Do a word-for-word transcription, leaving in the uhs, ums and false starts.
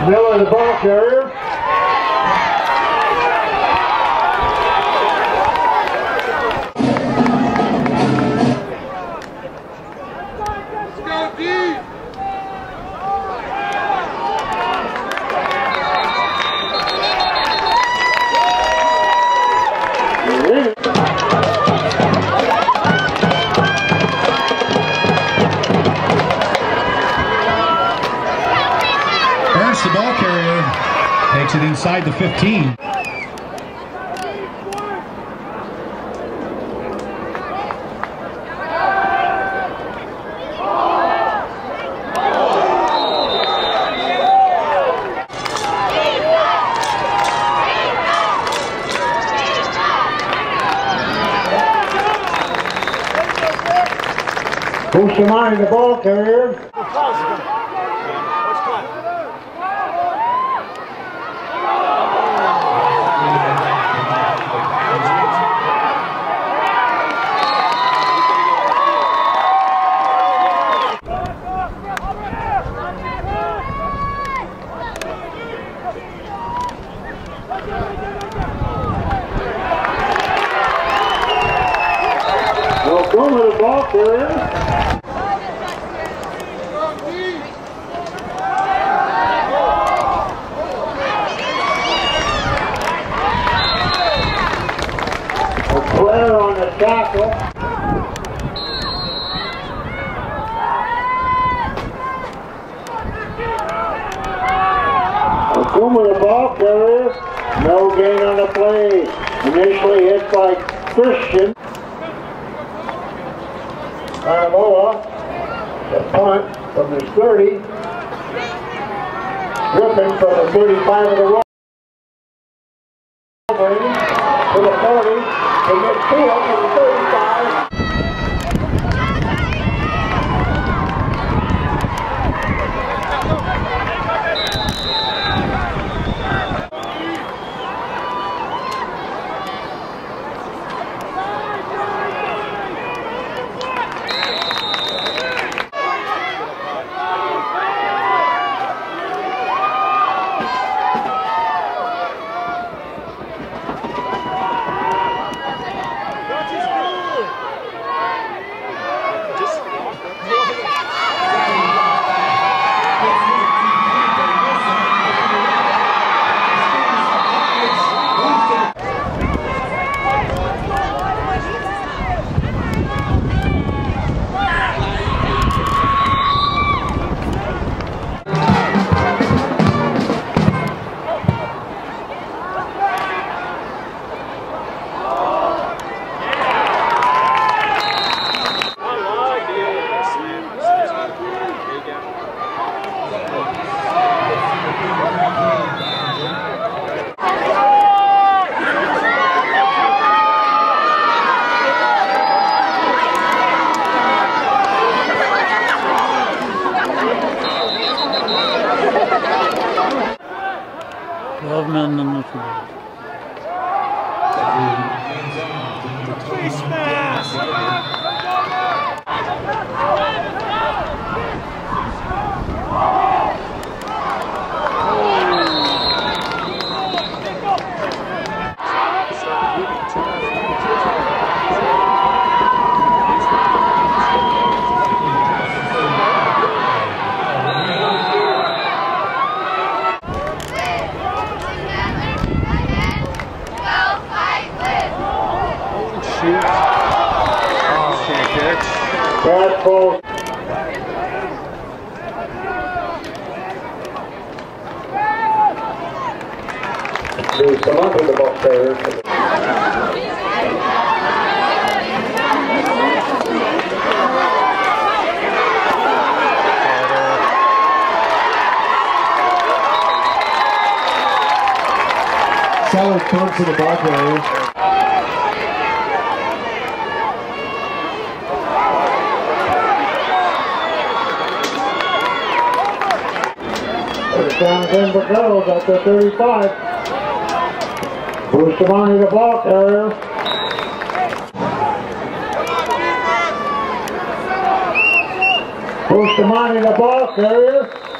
Miller, the ball carrier. The ball carrier takes it inside the fifteen. Who's the mind, the ball carrier? Welcome to the ball carrier. A player on the tackle. Welcome to the ball carrier. No gain on the play. Initially hit by Christian. Anamola, the punt from the thirty, Griffin from the thirty-five of the roll, to the forty, to midfield to the thirty-five. twelve men on the field. Face mask! Bad ball. There's some under the ball there. Sellers comes to the ball carrier. Down Denver goes at the thirty-five. Bustamante the ball carrier. Bustamante the ball carrier.